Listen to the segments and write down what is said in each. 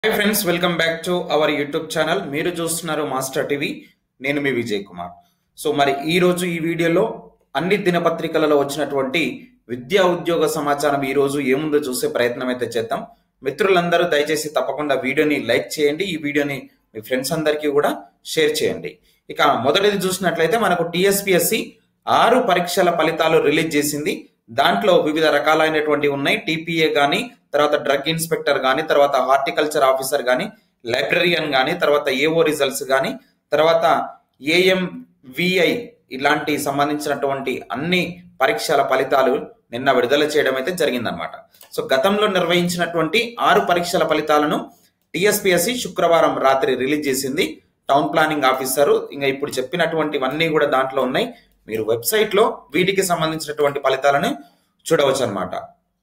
Hi friends, welcome back to our YouTube channel. మీరు చూస్తున్నారు master TV. నేను మీ Vijay Kumar. So మరి ఈ రోజు ఈ వీడియోలో అన్ని దినపత్రికలలో వచ్చినటువంటి విద్యా ఉద్యోగ సమాచారం ఈ రోజు ఏముందో చూసే ప్రయత్నం అయితే చేద్దాం. మిత్రులందరూ దయచేసి తప్పకుండా వీడియోని లైక్ చేయండి, ఈ వీడియోని మీ ఫ్రెండ్స్ అందరికీ కూడా షేర్ చేయండి. ఇక మొదటిది చూసినట్లయితే మనకు టీఎస్పీఎస్సీ 6 పరీక్షల ఫలితాలు రిలీజ్ చేసింది. దాంట్లో వివిధ రకాలైనటువంటివి ఉన్నాయి. టీపీఏ కానీ, తర్వాత డ్రగ్ ఇన్స్పెక్టర్ కానీ, తర్వాత హార్టికల్చర్ ఆఫీసర్ కానీ, లైబ్రరియన్ కానీ, తర్వాత ఏఓ రిజల్ట్స్ కానీ, తర్వాత ఏఎంవిఐ ఇలాంటి సంబంధించినటువంటి అన్ని పరీక్షల ఫలితాలు నిన్న విడుదల చేయడం అయితే జరిగిందనమాట. సో గతంలో నిర్వహించినటువంటి 6 పరీక్షల ఫలితాలను టీఎస్పీఎస్సీ శుక్రవారం రాత్రి రిలీజ్ చేసింది. టౌన్ ప్లానింగ్ ఆఫీసర్ ఇంకా ఇప్పుడు చెప్పినటువంటివన్నీ కూడా దాంట్లో ఉన్నాయి. మీరు వెబ్సైట్ లో వీటికి సంబంధించినటువంటి ఫలితాలను చూడవచ్చు అనమాట.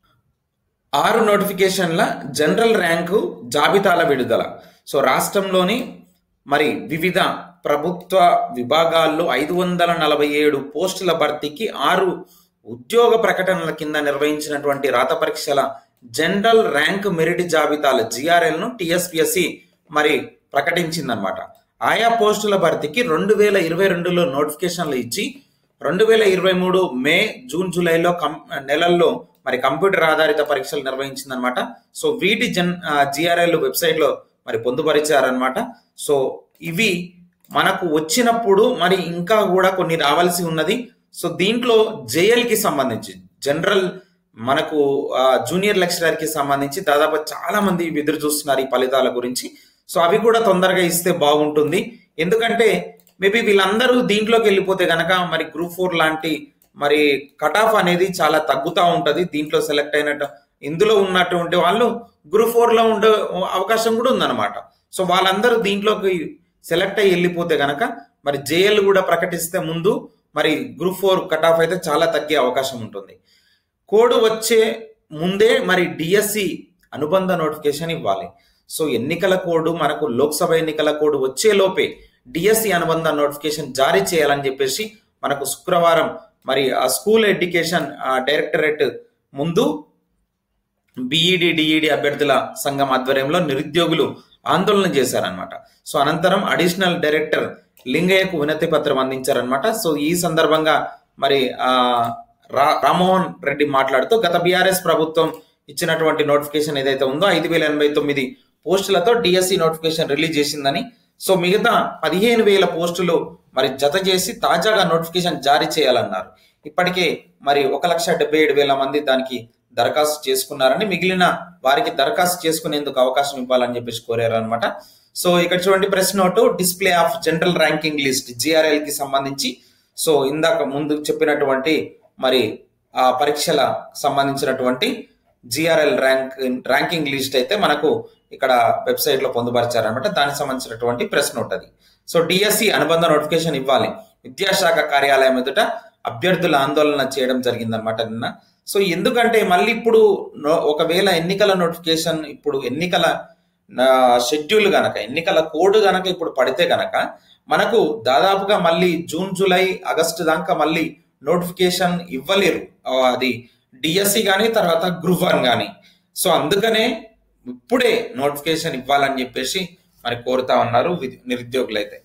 6 నోటిఫికేషన్ల జనరల్ ర్యాంకు జాబితాల విడుదల. సో రాష్ట్రంలోని మరి వివిధ ప్రభుత్వ విభాగాల్లో 547 పోస్టుల భర్తీకి 6 ఉద్యోగ ప్రకటనల కింద నిర్వహించినటువంటి రాత పరీక్షల జనరల్ ర్యాంక్ మెరిట్ జాబితాల జిఆర్ఎల్ ను టీఎస్పీఎస్సీ మరి ప్రకటించిందనమాట. ఆయా పోస్టుల భర్తీకి 2022లో నోటిఫికేషన్లు ఇచ్చి 2023 మే, జూన్, జూలైలో నెలల్లో మరి కంప్యూటర్ ఆధారిత పరీక్షలు నిర్వహించిందనమాట. సో వీటి జిఆర్ఎల్ వెబ్సైట్ లో మరి పొందుపరిచారనమాట. సో ఇవి మనకు వచ్చినప్పుడు మరి ఇంకా కూడా కొన్ని రావాల్సి ఉన్నది. సో దీంట్లో జేఎల్ కి సంబంధించి జనరల్ మనకు జూనియర్ లెక్చరర్ కి సంబంధించి దాదాపు చాలా మంది ఎదురు చూస్తున్నారు ఈ ఫలితాల గురించి. సో అవి కూడా తొందరగా ఇస్తే బాగుంటుంది. ఎందుకంటే మేబీ వీళ్ళందరూ దీంట్లోకి వెళ్ళిపోతే గనక మరి గ్రూప్ 4 లాంటి మరి కట్ ఆఫ్ అనేది చాలా తగ్గుతూ ఉంటది. దీంట్లో సెలెక్ట్ అయినట్టు ఇందులో ఉన్నటువంటి వాళ్ళు గ్రూప్ 4 లో ఉండే అవకాశం కూడా ఉందన్నమాట. సో వాళ్ళందరూ దీంట్లోకి సెలెక్ట్ అయ్యి వెళ్ళిపోతే గనక మరి జేఎల్ కూడా ప్రకటిస్తే ముందు మరి గ్రూప్ 4 కట్ ఆఫ్ అయితే చాలా తగ్గే అవకాశం ఉంటుంది. కోడ్ వచ్చే ముందే మరి డిఎస్సి అనుబంధ నోటిఫికేషన్ ఇవ్వాలి. సో ఎన్నికల కోడ్ మనకు లోక్సభ ఎన్నికల కోడ్ వచ్చే లోపే డిఎస్సి అనుబంధ నోటిఫికేషన్ జారీ చేయాలని చెప్పేసి మనకు శుక్రవారం మరి ఆ స్కూల్ ఎడ్యుకేషన్ డైరెక్టరేట్ ముందు బిఈడి డిఈడి అభ్యర్థుల సంఘం ఆధ్వర్యంలో నిరుద్యోగులు ఆందోళన చేశారనమాట. సో అనంతరం అడిషనల్ డైరెక్టర్ లింగయ్యకు వినతి పత్రం అందించారనమాట. సో ఈ సందర్భంగా మరి రామ్మోహన్ రెడ్డి మాట్లాడుతూ గత బీఆర్ఎస్ ప్రభుత్వం ఇచ్చినటువంటి నోటిఫికేషన్ ఏదైతే ఉందో 5089 పోస్టులతో డిఎస్సి నోటిఫికేషన్ రిలీజ్ చేసిందని, సో మిగతా 15,000 పోస్టులు మరి జత చేసి తాజాగా నోటిఫికేషన్ జారీ చేయాలన్నారు. ఇప్పటికే మరి 1,77,000 మంది దానికి దరఖాస్తు చేసుకున్నారని, మిగిలిన వారికి దరఖాస్తు చేసుకునేందుకు అవకాశం ఇవ్వాలని చెప్పేసి కోరారనమాట. సో ఇక్కడ చూడండి, press note display of general ranking list GRL కి సంబంధించి. సో ఇందాక ముందు చెప్పినటువంటి మరి ఆ పరీక్షల సంబంధించినటువంటి జిఆర్ఎల్ ర్యాంకింగ్ లిస్ట్ అయితే మనకు ఇక్కడ వెబ్సైట్ లో పొందుపరిచారనమాట. దానికి సంబంధించినటువంటి ప్రెస్ నోట్ అది. సో డిఎస్సి అనుబంధ నోటిఫికేషన్ ఇవ్వాలి. విద్యాశాఖ కార్యాలయం ఎదుట అభ్యర్థుల ఆందోళన చేయడం జరిగిందనమాట నిన్న. సో ఎందుకంటే మళ్ళీ ఇప్పుడు ఒకవేళ ఎన్నికల నోటిఫికేషన్, ఇప్పుడు ఎన్నికల షెడ్యూల్ గనక, ఎన్నికల కోడ్ గనక ఇప్పుడు పడితే గనక మనకు దాదాపుగా మళ్ళీ జూన్, జూలై, ఆగస్టు దాకా మళ్ళీ నోటిఫికేషన్ ఇవ్వలేరు. అది డిఎస్సి కానీ, తర్వాత గ్రూప్ 1 కానీ. సో అందుకనే ఇప్పుడే నోటిఫికేషన్ ఇవ్వాలని చెప్పేసి మరి కోరుతా ఉన్నారు నిరుద్యోగులు అయితే.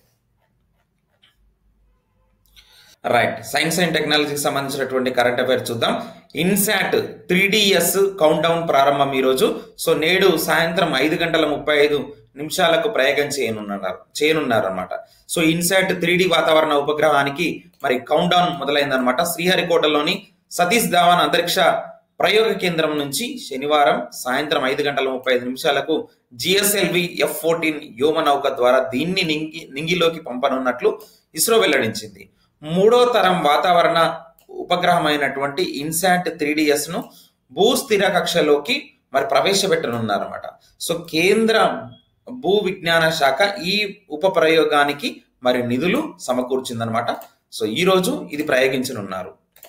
రైట్, సైన్స్ అండ్ టెక్నాలజీకి సంబంధించినటువంటి కరెంట్ అఫైర్ చూద్దాం. ఇన్సాట్ 3DS కౌంట్ డౌన్ ప్రారంభం ఈ రోజు. సో నేడు సాయంత్రం 5:35 ప్రయోగం చేయనున్నారు అనమాట. సో ఇన్సాట్ 3D వాతావరణ ఉపగ్రహానికి మరి కౌంట్ డౌన్ మొదలైందనమాట. శ్రీహరికోటలోని సతీష్ ధావన్ అంతరిక్ష ప్రయోగ కేంద్రం నుంచి శనివారం సాయంత్రం 5:35 జిఎస్ఎల్వి F-14 వ్యోమ నౌక ద్వారా దీన్ని నింగిలోకి పంపనున్నట్లు ఇస్రో వెల్లడించింది. 3వ తరం వాతావరణ ఉపగ్రహమైనటువంటి ఇన్సాట్ 3DS ను భూస్థిర కక్షలోకి మరి ప్రవేశపెట్టనున్నారన్నమాట. సో కేంద్ర భూ విజ్ఞాన శాఖ ఈ ఉప ప్రయోగానికి మరి నిధులు సమకూర్చిందనమాట. సో ఈ రోజు ఇది ప్రయోగించనున్నారు.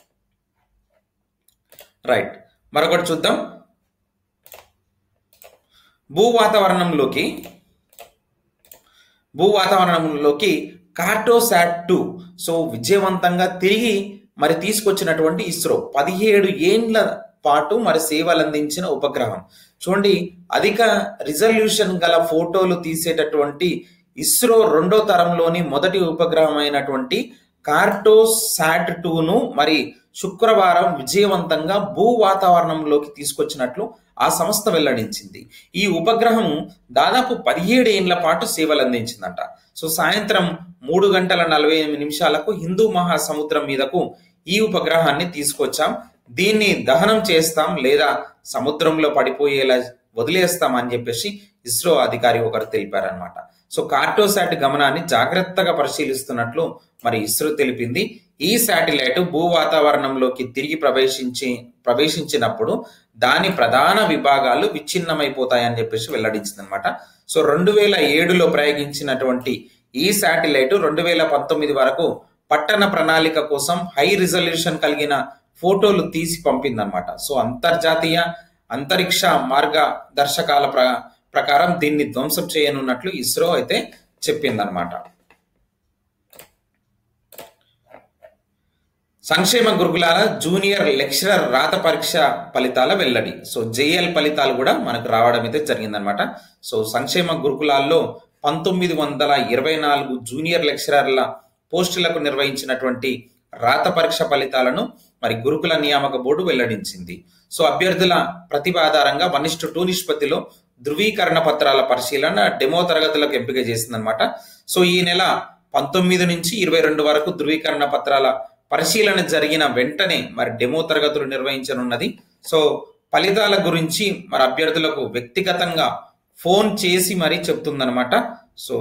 రైట్, మరొకటి చూద్దాం. భూవాతావరణంలోకి కార్టోసాట్ 2 సో విజయవంతంగా తిరిగి మరి తీసుకొచ్చినటువంటి ఇస్రో 17 ఏండ్ల పాటు మరి సేవలు అందించిన ఉపగ్రహం. చూడండి, అధిక రిజల్యూషన్ గల ఫోటోలు తీసేటటువంటి ఇస్రో రెండో తరంలోని మొదటి ఉపగ్రహం అయినటువంటి కార్టోసాట్ 2ను మరి శుక్రవారం విజయవంతంగా భూ వాతావరణంలోకి తీసుకొచ్చినట్లు ఆ సంస్థ వెల్లడించింది. ఈ ఉపగ్రహం దాదాపు 17 ఏళ్ల పాటు సేవలు అందించిందంట. సో సాయంత్రం 3:48 హిందూ మహాసముద్రం మీదకు ఈ ఉపగ్రహాన్ని తీసుకొచ్చాం. దీన్ని దహనం చేస్తాం లేదా సముద్రంలో పడిపోయేలా వదిలేస్తాం అని చెప్పేసి ఇస్రో అధికారి ఒకరు తెలిపారనమాట. సో కార్టోసాట్ గమనాన్ని జాగ్రత్తగా పరిశీలిస్తున్నట్లు మరి ఇస్రో తెలిపింది. ఈ శాటిలైట్ భూ వాతావరణంలోకి తిరిగి ప్రవేశించినప్పుడు దాని ప్రధాన విభాగాలు విచ్ఛిన్నమైపోతాయని చెప్పేసి వెల్లడించింది అనమాట. సో 2007లో ప్రయోగించినటువంటి ఈ శాటిలైట్ 2019 వరకు పట్టణ ప్రణాళిక కోసం హై రిజల్యూషన్ కలిగిన ఫోటోలు తీసి పంపిందనమాట. సో అంతర్జాతీయ అంతరిక్ష మార్గదర్శకాల ప్రకారం దీన్ని ధ్వంసం చేయనున్నట్లు ఇస్రో అయితే చెప్పిందనమాట. సంక్షేమ గురుకులాల జూనియర్ లెక్చరర్ రాత పరీక్ష ఫలితాల వెల్లడి. సో జేఎల్ ఫలితాలు కూడా మనకు రావడం అయితే జరిగిందనమాట. సో సంక్షేమ గురుకులాల్లో 1924 జూనియర్ లెక్చరర్ల పోస్టులకు నిర్వహించినటువంటి రాత పరీక్ష ఫలితాలను మరి గురుకుల నియామక బోర్డు వెల్లడించింది. సో అభ్యర్థుల ప్రతిభ ఆధారంగా 1:2 నిష్పత్తిలో ధృవీకరణ పత్రాల పరిశీలన డెమో తరగతులకు ఎంపిక చేసిందనమాట. సో ఈ నెల 19 నుంచి 22 వరకు ధృవీకరణ పత్రాల పరిశీలన జరిగిన వెంటనే మరి డెమో తరగతులు నిర్వహించనున్నది. సో ఫలితాల గురించి మరి అభ్యర్థులకు వ్యక్తిగతంగా ఫోన్ చేసి మరీ చెప్తుందనమాట. సో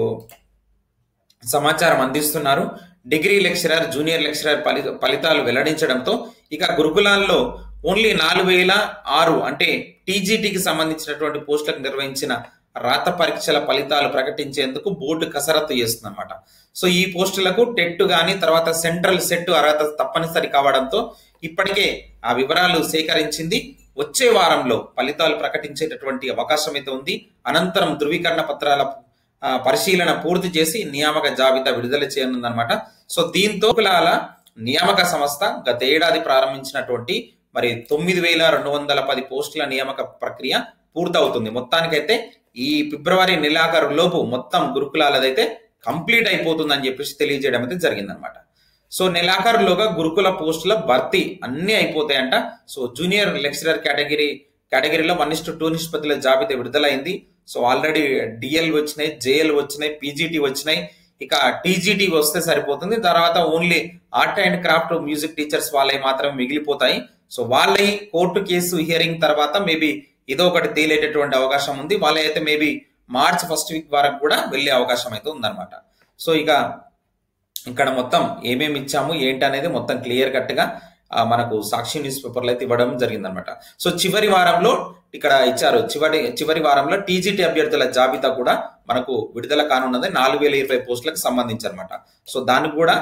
సమాచారం అందిస్తున్నారు. డిగ్రీ లెక్చరర్, జూనియర్ లెక్చరర్ ఫలితాలు వెల్లడించడంతో ఇక గురుకులాల్లో ఓన్లీ 4006 అంటే టీజీటీకి సంబంధించినటువంటి పోస్టులకు నిర్వహించిన రాత పరీక్షల ఫలితాలు ప్రకటించేందుకు బోర్డు కసరత్తు చేస్తుంది అనమాట. సో ఈ పోస్టులకు టెట్ గాని తర్వాత సెంట్రల్ సెట్ అర్హత తప్పనిసరి కావడంతో ఇప్పటికే ఆ వివరాలు సేకరించింది. వచ్చే వారంలో ఫలితాలు ప్రకటించేటటువంటి అవకాశం అయితే ఉంది. అనంతరం ధృవీకరణ పత్రాల పరిశీలన పూర్తి చేసి నియామక జాబితా విడుదల చేయనుందనమాట. సో దీంతో గురుకులాల నియామక సంస్థ గత ఏడాది ప్రారంభించినటువంటి మరి 9210 పోస్టుల నియామక ప్రక్రియ పూర్తవుతుంది. మొత్తానికైతే ఈ ఫిబ్రవరి నెలాఖరు లోపు మొత్తం గురుకులాలదైతే కంప్లీట్ అయిపోతుందని చెప్పేసి తెలియజేయడం అయితే జరిగిందనమాట. సో నెలాఖరులోగా గురుకుల పోస్టుల భర్తీ అన్ని అయిపోతాయంట. సో జూనియర్ లెక్చరర్ కేటగిరీలో 1:2 నిష్పత్తుల జాబితా విడుదలైంది. సో ఆల్రెడీ డిఎల్ వచ్చినాయి, జేఎల్ వచ్చినాయి, పీజీటీ వచ్చినాయి. ఇక టీజీటీ వస్తే సరిపోతుంది. తర్వాత only art and craft music teachers వాళ్ళవి మాత్రమే మిగిలిపోతాయి. సో వాళ్ళవి కోర్టు కేసు హియరింగ్ తర్వాత మేబీ ఏదో ఒకటి తేలేటటువంటి అవకాశం ఉంది. వాళ్ళైతే మేబీ మార్చ్ 1st వీక్ వరకు కూడా వెళ్లే అవకాశం అయితే ఉందన్నమాట. సో ఇక ఇక్కడ మొత్తం ఏమేమి ఇచ్చాము ఏంటి అనేది మొత్తం క్లియర్ కట్ గా మనకు సాక్షి న్యూస్ పేపర్లో అయితే ఇవ్వడం జరిగిందనమాట. సో చివరి వారంలో ఇక్కడ ఇచ్చారు, చివరి వారంలో టీజీటీ అభ్యర్థుల జాబితా కూడా మనకు విడుదల కానున్నది 4020 పోస్టులకు సంబంధించి అనమాట. సో దానికి కూడా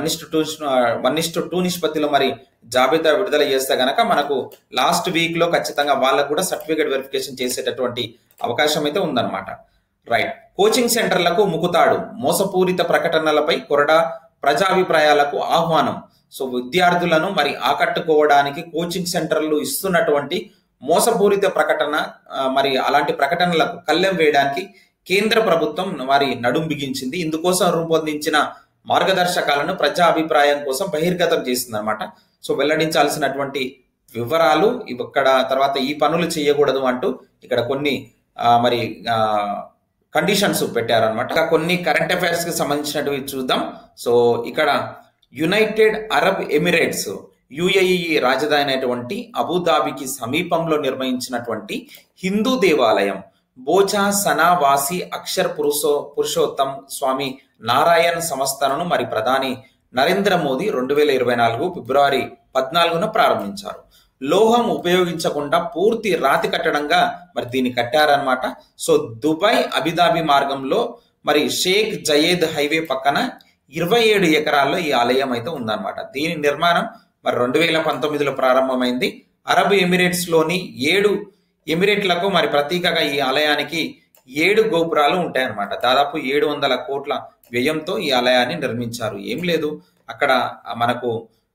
1:2 నిష్పత్తిలో మరి జాబితా విడుదల చేస్తే గనక మనకు లాస్ట్ వీక్ లో ఖచ్చితంగా వాళ్ళకు కూడా సర్టిఫికేట్ వెరిఫికేషన్ చేసేటటువంటి అవకాశం అయితే ఉందన్నమాట. రైట్. కోచింగ్ సెంటర్లకు ముకుతాడు, మోసపూరిత ప్రకటనలపై కొరడా, ప్రజాభిప్రాయాలకు ఆహ్వానం. సో విద్యార్థులను మరి ఆకట్టుకోవడానికి కోచింగ్ సెంటర్లు ఇస్తున్నటువంటి మోసపూరిత ప్రకటన మరి అలాంటి ప్రకటనలకు కళ్ళెం వేయడానికి కేంద్ర ప్రభుత్వం మరి నడుం బిగించింది. ఇందుకోసం రూపొందించిన మార్గదర్శకాలను ప్రజా అభిప్రాయం కోసం బహిర్గతం చేసింది అనమాట. సో వెల్లడించాల్సినటువంటి వివరాలు ఇక్కడ తర్వాత ఈ పనులు చేయకూడదు అంటూ ఇక్కడ కొన్ని మరి కండిషన్స్ పెట్టారనమాట. కొన్ని కరెంట్ అఫైర్స్ కి సంబంధించినవి చూద్దాం. సో ఇక్కడ యునైటెడ్ అరబ్ ఎమిరేట్స్ యుఏఈ రాజధాని అయినటువంటి అబుదాబికి సమీపంలో నిర్మించినటువంటి హిందూ దేవాలయం బోచా సనావాసి అక్షర్ పురుషోత్తం స్వామి నారాయణ్ సంస్థను మరి ప్రధాని నరేంద్ర మోదీ 2024 ఫిబ్రవరి 14న ప్రారంభించారు. లోహం ఉపయోగించకుండా పూర్తి రాతి కట్టడంగా మరి దీన్ని కట్టారనమాట. సో దుబాయ్ అబుదాబి మార్గంలో మరి షేక్ జయేద్ హైవే పక్కన 27 ఎకరాల్లో ఈ ఆలయం అయితే ఉందన్నమాట. దీని నిర్మాణం మరి 2019లో ప్రారంభమైంది. అరబ్ ఎమిరేట్స్ లోని 7 ఎమిరేట్లకు మరి ప్రతీకగా ఈ ఆలయానికి 7 గోపురాలు ఉంటాయన్నమాట. దాదాపు 700 కోట్ల వ్యయంతో ఈ ఆలయాన్ని నిర్మించారు. ఏం లేదు, అక్కడ మనకు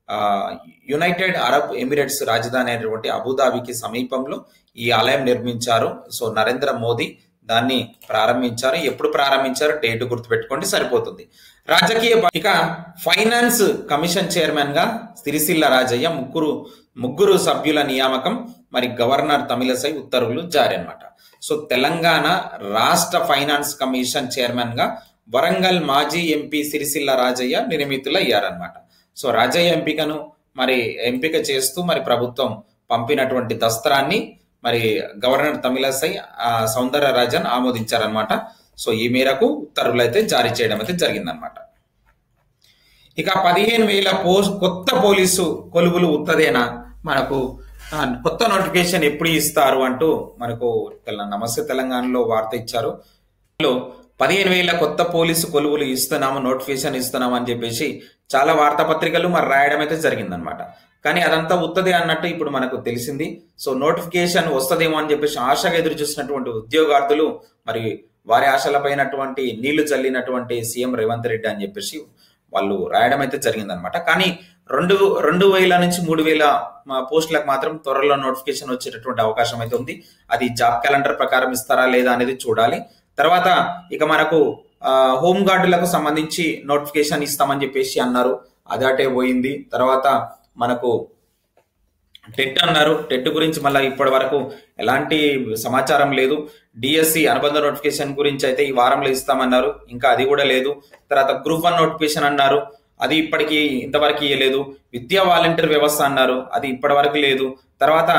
యునైటెడ్ అరబ్ ఎమిరేట్స్ రాజధాని అయినటువంటి అబుదాబికి సమీపంలో ఈ ఆలయం నిర్మించారు. సో నరేంద్ర మోదీ దాన్ని ప్రారంభించారు. ఎప్పుడు ప్రారంభించారు డేట్ గుర్తుపెట్టుకోండి సరిపోతుంది. రాజకీయ ఇక ఫైనాన్స్ కమిషన్ చైర్మన్ గా సిరిసిల్ల రాజయ్య, ముగ్గురు సభ్యుల నియామకం. మరి గవర్నర్ తమిళసై ఉత్తర్వులు జారీ అన్నమాట. సో తెలంగాణ రాష్ట్ర ఫైనాన్స్ కమిషన్ చైర్మన్ గా వరంగల్ మాజీ ఎంపీ సిరిసిల్ల రాజయ్య నియమితులయ్యారన్నమాట. సో రాజయ్య ఎంపిక చేస్తూ మరి ప్రభుత్వం పంపినటువంటి దస్త్రాన్ని మరి గవర్నర్ తమిళసై సౌందరరాజన్ ఆమోదించారనమాట. సో ఈ మేరకు ఉత్తర్వులు అయితే జారీ చేయడం అయితే జరిగిందనమాట. ఇక 15,000 కొత్త పోలీసు కొలువులు ఉత్తదేనా, మనకు కొత్త నోటిఫికేషన్ ఎప్పుడు ఇస్తారు అంటూ మనకు నమస్తే తెలంగాణలో వార్త ఇచ్చారు. 15,000 కొత్త పోలీసు కొలువులు ఇస్తున్నాము, నోటిఫికేషన్ ఇస్తున్నాము అని చెప్పేసి చాలా వార్తాపత్రికలు మరి రాయడం అయితే జరిగిందనమాట. కానీ అదంతా ఉత్తదే అన్నట్టు ఇప్పుడు మనకు తెలిసింది. సో నోటిఫికేషన్ వస్తుందేమో అని చెప్పేసి ఆశగా ఎదురు చూసినటువంటి ఉద్యోగార్థులు మరి వారి ఆశలపైనటువంటి నీళ్లు చల్లినటువంటి సీఎం రేవంత్ రెడ్డి అని చెప్పేసి వాళ్ళు రాయడం అయితే జరిగిందనమాట. కానీ 2,000 నుంచి 3,000 పోస్టులకు మాత్రం త్వరలో నోటిఫికేషన్ వచ్చేటటువంటి అవకాశం అయితే ఉంది. అది జాబ్ క్యాలెండర్ ప్రకారం ఇస్తారా లేదా అనేది చూడాలి. తర్వాత ఇక మనకు హోంగార్డులకు సంబంధించి నోటిఫికేషన్ ఇస్తామని చెప్పేసి అన్నారు, అదాటే పోయింది. తర్వాత మనకు టెట్ అన్నారు, టెట్ గురించి మళ్ళీ ఇప్పటి వరకు ఎలాంటి సమాచారం లేదు. డిఎస్సి అనుబంధ నోటిఫికేషన్ గురించి అయితే ఈ వారంలో ఇస్తామన్నారు, ఇంకా అది కూడా లేదు. తర్వాత గ్రూప్ 1 నోటిఫికేషన్ అన్నారు, అది ఇప్పటికీ ఇంతవరకు ఇవ్వలేదు. విద్యా వాలంటీర్ వ్యవస్థ అన్నారు, అది ఇప్పటి వరకు లేదు. తర్వాత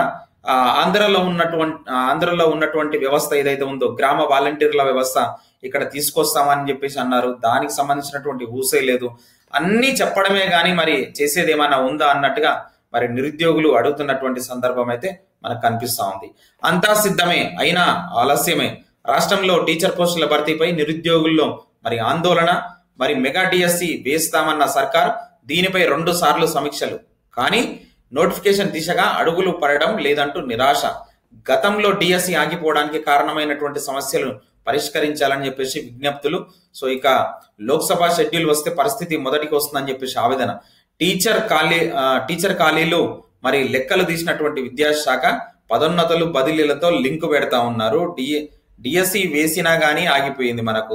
ఆంధ్రలో ఉన్నటువంటి వ్యవస్థ ఏదైతే ఉందో గ్రామ వాలంటీర్ల వ్యవస్థ ఇక్కడ తీసుకొస్తామని చెప్పేసి అన్నారు, దానికి సంబంధించినటువంటి ఊసే లేదు. అన్ని చెప్పడమే గాని మరి చేసేది ఏమైనా ఉందా అన్నట్టుగా మరి నిరుద్యోగులు అడుగుతున్నటువంటి సందర్భం అయితే మనకు కనిపిస్తా ఉంది. అంతా సిద్ధమే అయినా ఆలస్యమే. రాష్ట్రంలో టీచర్ పోస్టుల భర్తీపై నిరుద్యోగుల్లో మరి ఆందోళన. మరి మెగా డిఎస్సి వేస్తామన్న సర్కార్, దీనిపై 2 సార్లు సమీక్షలు, కానీ నోటిఫికేషన్ దిశగా అడుగులు పడడం లేదంటూ నిరాశ. గతంలో డిఎస్సి ఆగిపోవడానికి కారణమైనటువంటి సమస్యలు పరిష్కరించాలని చెప్పేసి విజ్ఞప్తులు. సో ఇక లోక్సభ షెడ్యూల్ వస్తే పరిస్థితి మొదటికి వస్తుందని చెప్పేసి ఆవేదన. టీచర్ ఖాళీలు మరి లెక్కలు తీసినటువంటి విద్యాశాఖ పదోన్నతులు బదిలీలతో లింక్ పెడతా ఉన్నారు. డిఎస్సి వేసినా గానీ ఆగిపోయింది. మనకు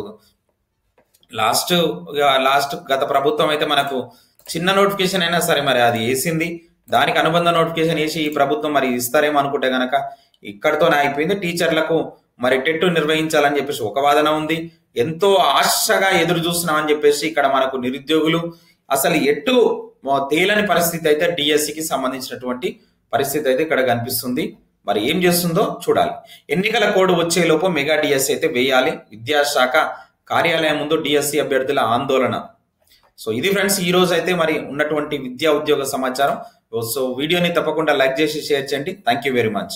లాస్ట్ గత ప్రభుత్వం అయితే మనకు చిన్న నోటిఫికేషన్ అయినా సరే మరి అది వేసింది, దానికి అనుబంధ నోటిఫికేషన్ వేసి ఈ ప్రభుత్వం మరి ఇస్తారేమో అనుకుంటే గనక ఇక్కడితోనే అయిపోయింది. టీచర్లకు మరి టెట్ నిర్వహించాలని చెప్పేసి ఒక వాదన ఉంది. ఎంతో ఆశగా ఎదురు చూస్తున్నామని చెప్పేసి ఇక్కడ మనకు నిరుద్యోగులు అసలు ఎటు తేలని పరిస్థితి అయితే డిఎస్సికి సంబంధించినటువంటి పరిస్థితి అయితే ఇక్కడ కనిపిస్తుంది. మరి ఏం చేస్తుందో చూడాలి. ఎన్నికల కోడ్ వచ్చేలోపు మెగా డిఎస్సి అయితే వేయాలి. విద్యాశాఖ కార్యాలయం ముందు డిఎస్సి అభ్యర్థుల ఆందోళన. సో ఇది ఫ్రెండ్స్ ఈ రోజు అయితే మరి ఉన్నటువంటి విద్యా ఉద్యోగ సమాచారం. సో వీడియోని తప్పకుండా లైక్ చేసి షేర్ చేయండి. Thank you very much.